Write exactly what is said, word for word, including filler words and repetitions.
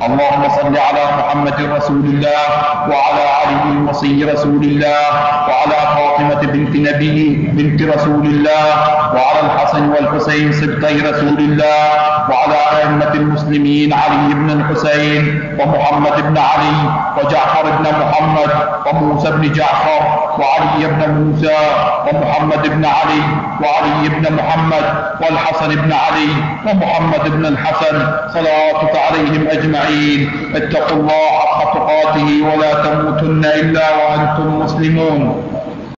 اللهم صل على محمد رسول الله وعلى علي وصي رسول الله وعلى فاطمة بنت نبي بنت رسول الله وعلى الحسن والحسين سبطي رسول الله وعلى أئمة المسلمين علي بن الحسين ومحمد بن علي وجعفر بن محمد وموسى بن جعفر وعلي بن موسى ومحمد بن علي وعلي بن محمد والحسن بن علي ومحمد بن الحسن صلواتك عليهم أجمعين. اتقوا الله حق تقاته ولا تموتن إلا وأنتم مسلمون.